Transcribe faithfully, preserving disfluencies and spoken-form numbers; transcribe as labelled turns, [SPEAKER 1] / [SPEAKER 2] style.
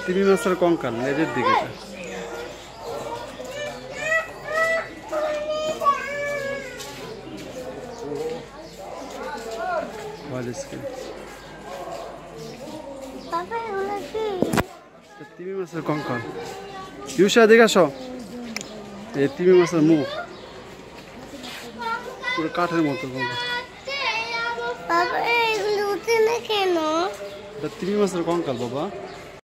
[SPEAKER 1] তিমি মাছের কঙ্কাল লেজের দিকে তিমি মাছের কঙ্কাল। ইউসা দেখে আসো, এই তিমি মাছের মুখ পুরো কাঠের মতো কঙ্কাল। তিমি মাছের কঙ্কাল বাবা।